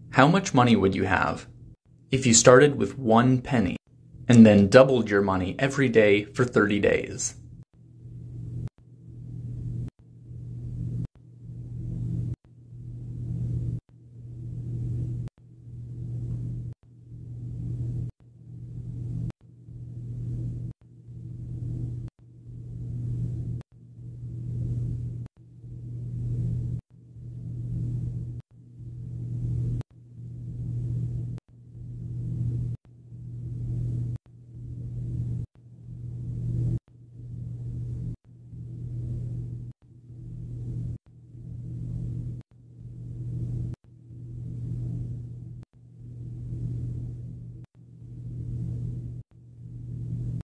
How much money would you have if you started with 1 penny and then doubled your money every day for 30 days?